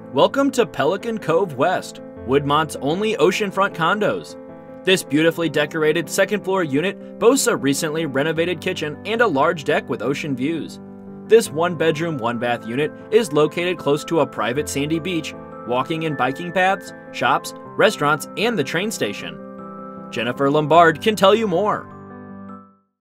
Welcome to Pelican Cove West, Woodmont's only oceanfront condos. This beautifully decorated second-floor unit boasts a recently renovated kitchen and a large deck with ocean views. This one-bedroom, one-bath unit is located close to a private sandy beach, walking and biking paths, shops, restaurants, and the train station. Jennifer Lombard can tell you more.